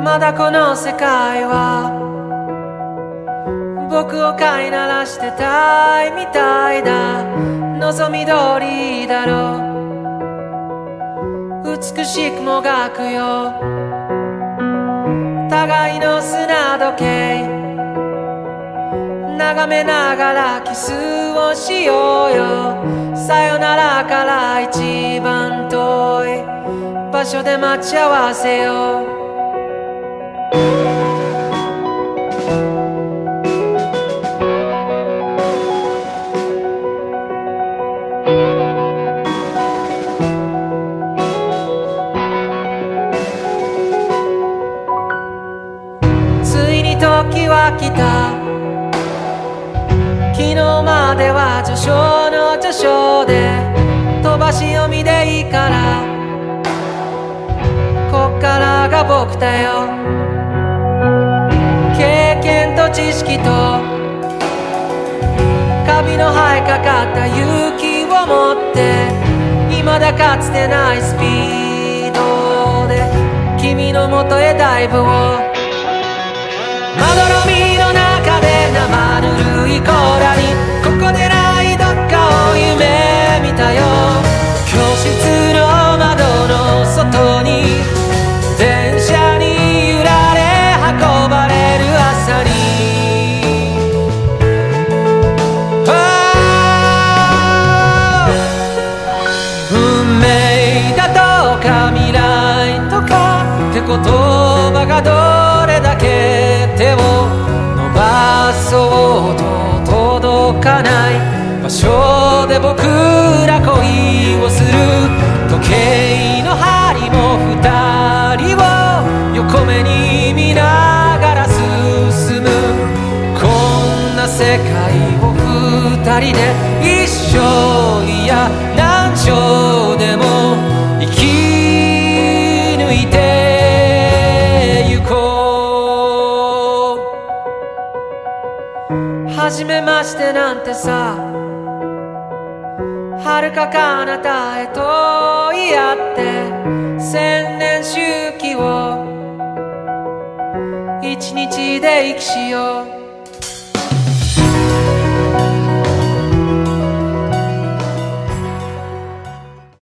まだこの世界は僕を飼いならしてたいみたいだ。望み通りだろう、美しくもがくよ互いの砂時計、眺めながらキスをしようよ。さよならから一番遠い場所で待ち合わせよう。ついに時は来た。昨日までは序章の序章で飛ばし読みでいいから、こっからが僕だよ。経験と知識とカビの生えかかった勇気を持って、未だかつてないスピードで君のもとへダイブを。まどろみの中で生ぬるい甲羅に、ここでないどっかを夢見たよ。教室の窓の外に電車に揺られ運ばれる朝に、運命だとか未来とかって言葉がどれだけ手を伸ばそうと届かない場所で僕ら恋をする。時計の針も二人を横目に見ながら進む。こんな世界を二人で一生、いや何生でも生き抜いてゆこう。初めましてなんてさ、遥か彼方へと言い合って千年周期を一日で生きしよう。